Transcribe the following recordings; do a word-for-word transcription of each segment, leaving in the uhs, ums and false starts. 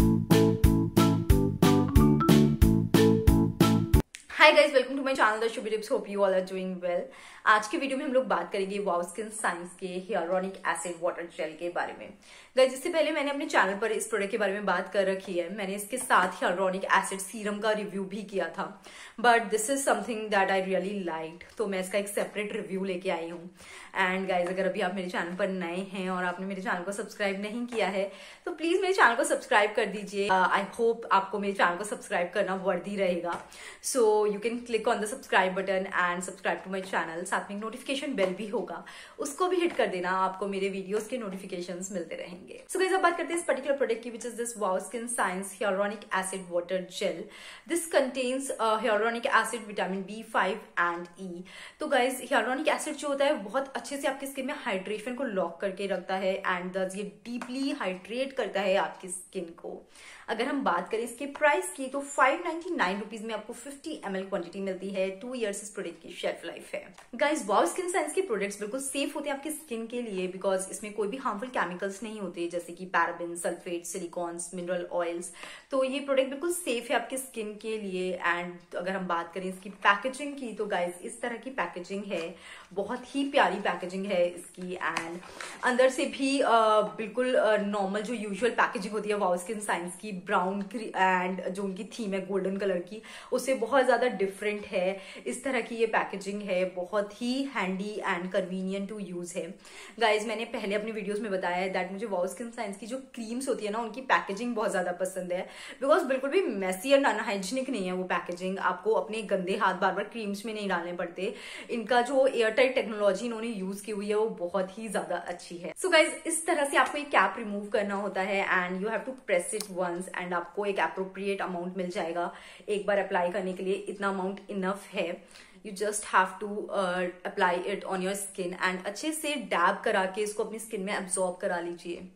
Hi guys, welcome to my channel the Shubhi tips. Hope you all are doing well. आज की video में हम लोग बात करेंगे वाव स्किन साइंस के हियालुरोनिक एसिड वाटर जेल के बारे में। गाइज, इससे पहले मैंने अपने चैनल पर इस प्रोडक्ट के बारे में बात कर रखी है। मैंने इसके साथ हियालुरोनिक एसिड सीरम का रिव्यू भी किया था, but this is something that I really liked, तो मैं इसका एक सेपरेट रिव्यू लेके आई हूँ। एंड गाइज, अगर अभी आप मेरे चैनल पर नए हैं और आपने मेरे चैनल को सब्सक्राइब नहीं किया है तो प्लीज मेरे चैनल को सब्सक्राइब कर दीजिए। आई होप आपको मेरे चैनल को सब्सक्राइब करना वर्दी रहेगा। So you can click on the subscribe button and subscribe to my channel. साथ में नोटिफिकेशन बेल भी होगा, उसको भी हिट कर देना, आपको मेरे वीडियोस के नोटिफिकेशंस मिलते रहेंगे। सो गाइस, अब बात करते हैं इस पर्टिकुलर प्रोडक्ट की, विच इज दिस वाव Skin Science hyaluronic acid water gel. This contains hyaluronic acid, vitamin B five and E. तो गाइस, हियालुरोनिक एसिड जो होता है बहुत अच्छे से आपकी स्किन में हाइड्रेशन को लॉक करके रखता है एंड दस ये डीपली हाइड्रेट करता है आपकी स्किन को। अगर हम बात करें इसके प्राइस की तो फाइव नाइनटी नाइन रुपीज में आपको फिफ्टी एम एल क्वांटिटी मिलती है। टू इयर्स इस प्रोडक्ट की शेल्फ लाइफ है। गाइस, वाव स्किन साइंस के प्रोडक्ट्स बिल्कुल सेफ होते हैं आपकी स्किन के लिए, बिकॉज इसमें कोई भी हार्मफुल केमिकल्स नहीं होते, जैसे कि paraben, sulphate, silicones, mineral oils. तो ये प्रोडक्ट बिल्कुल सेफ है आपकी स्किन के लिए। एंड अगर हम बात करें इसकी पैकेजिंग की तो गाइस, इस तरह की पैकेजिंग है, बहुत ही प्यारी पैकेजिंग है इसकी। एंड अंदर से भी uh, बिल्कुल नॉर्मल uh, जो यूजुअल पैकेजिंग होती है वाव स्किन साइंस की, ब्राउन एंड जो उनकी थीम है गोल्डन कलर की, उससे बहुत ज्यादा डिफरेंट है। इस तरह की ये पैकेजिंग है, बहुत ही handy and convenient to use है। गाइज, मैंने पहले अपने वीडियोस में बताया है दैट मुझे वाव स्किन साइंस की जो क्रीम्स होती है ना, उनकी पैकेजिंग बहुत ज्यादा पसंद है, बिकॉज बिल्कुल भी मेसी एंड अनहाइजीनिक नहीं है वो पैकेजिंग। आपको अपने गंदे हाथ बार बार क्रीम्स में नहीं डालने पड़ते। इनका जो एयरटाइट टेक्नोलॉजी इन्होंने यूज की हुई है वो बहुत ही ज्यादा अच्छी है। सो so गाइज, इस तरह से आपको एक कैप रिमूव करना होता है and you have to press it once and आपको एक अप्रोप्रिएट अमाउंट मिल जाएगा। एक बार अप्लाई करने के लिए इतना अमाउंट इनफ है। You just have to apply it on your skin and अच्छे से डैब करा के इसको अपनी स्किन में एब्जॉर्ब करा लीजिए।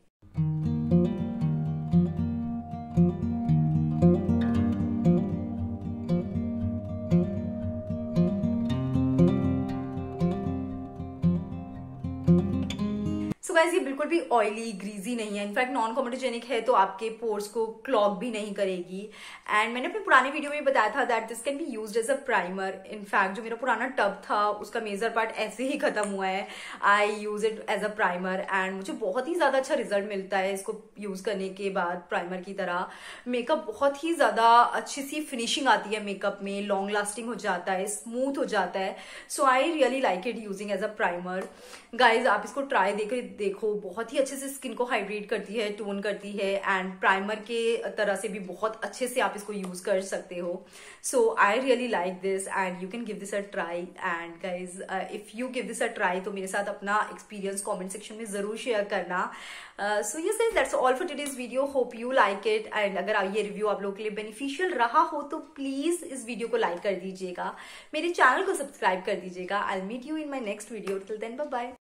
सो गाइस, ये बिल्कुल भी ऑयली ग्रीजी नहीं है, इनफैक्ट नॉन कोमेटोजेनिक है, तो आपके पोर्स को क्लॉग भी नहीं करेगी। एंड मैंने अपने पुराने वीडियो में बताया था that this can be used as a primer. In fact जो मेरा पुराना टब था उसका मेजर पार्ट ऐसे ही खत्म हुआ है। I use it as a primer and मुझे बहुत ही ज्यादा अच्छा रिजल्ट मिलता है इसको यूज करने के बाद। प्राइमर की तरह मेकअप बहुत ही ज्यादा अच्छी सी फिनिशिंग आती है मेकअप में, लॉन्ग लास्टिंग हो जाता है, स्मूथ हो जाता है। So I really like it using as a primer. Guys, आप इसको ट्राई देकर देखो, बहुत ही अच्छे से स्किन को हाइड्रेट करती है, टोन करती है एंड प्राइमर के तरह से भी बहुत अच्छे से आप इसको यूज कर सकते हो। So I really like this and you can give this a try. And guys, if you give this a try तो मेरे साथ अपना एक्सपीरियंस कमेंट सेक्शन में जरूर शेयर करना। So yes guys, that's all for today's video. Hope you like it and अगर ये review आप लोगों के लिए बेनिफिशियल रहा हो तो प्लीज इस वीडियो को लाइक कर दीजिएगा, मेरे चैनल को सब्सक्राइब कर दीजिएगा। I will meet you in my next video. Till then, bye bye.